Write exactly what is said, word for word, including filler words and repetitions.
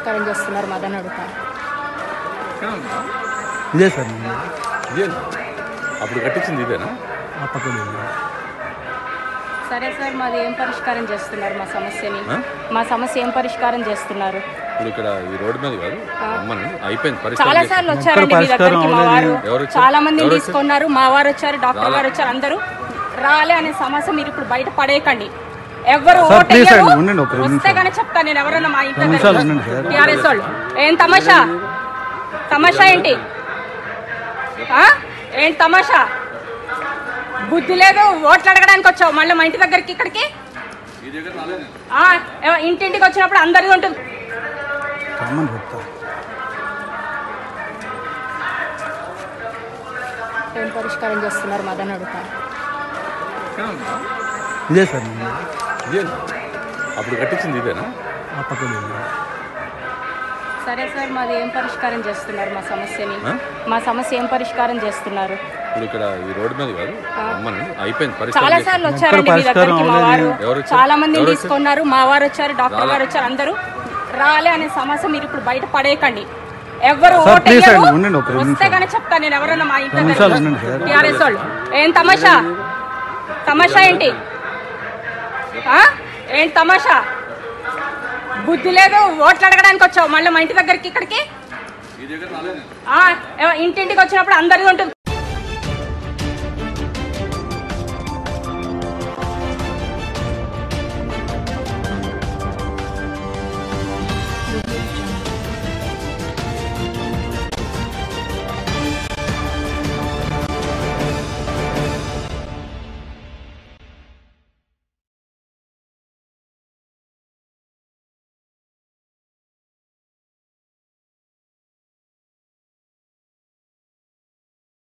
పరిష్కారం చేస్తున్నారు మదన్ అడుగుతా ఇదే సార్ ఇదేనా అప్పుడు కట్టించింది ఇదేనా సరే సార్ మాది ఏం పరిష్కారం చేస్తున్నారు మా సమస్యని మా సమస్య ఏం పరిష్కారం చేస్తున్నారు ఇప్పుడు ఇక్కడ ఈ రోడ్డు మీద కాదు రమ్మని అయిపోయింది చాలా సార్లు వచ్చారండి మీ దగ్గరికి మా వారు చాలా మందిని తీసుకున్నారు మా వారు వచ్చారు డాక్టర్ గారు వచ్చారు అందరూ రాలే అనే సమస్య మీరు ఇప్పుడు బయట పడేయకండి ఎవరు వస్తే కానీ చెప్తా నేను ఎవరన్నా మా ఇంట్లో టీఆర్ఎస్ వాళ్ళు ఏం తమాషా తమాషా ఏంటి ఏంటి తమాషా బుద్ధి లేదు ఓట్లు అడగడానికి వచ్చావు మళ్ళీ మా ఇంటి దగ్గరికి ఇక్కడికి ఇంటింటికి వచ్చినప్పుడు అందరిది ఉంటుంది ఏం పరిష్కారం చేస్తున్నారు మదన్ అడుగుతా ఇదే సార్ ఇదేనా అప్పుడు కట్టించింది ఇదేనా సరే సార్ మాది ఏం పరిష్కారం చేస్తున్నారు మా సమస్యని మా సమస్య ఏం పరిష్కారం చేస్తున్నారు ఇప్పుడు ఇక్కడ ఈ రోడ్డు మీద కాదు రమ్మని అయిపోయింది చాలా సార్లు వచ్చారండి మీ దగ్గరికి మా వారు చాలా మందిని తీసుకున్నారు మా వారు వచ్చారు డాక్టర్ గారు వచ్చారు అందరూ రాలే అనే సమస్య మీరు ఇప్పుడు బయట పడేయకండి ఎవరు వస్తే కానీ చెప్తా నేను ఎవరన్నా మా ఇంట్లో టీఆర్ఎస్ వాళ్ళు ఏం తమాషా తమాషా ఏంటి ఏంటి తమాషా బుద్ధి లేదు ఓట్లు అడగడానికి వచ్చావు మళ్ళీ మా ఇంటి దగ్గరికి ఇక్కడికి ఇంటింటికి వచ్చినప్పుడు అందరిది ఉంటుంది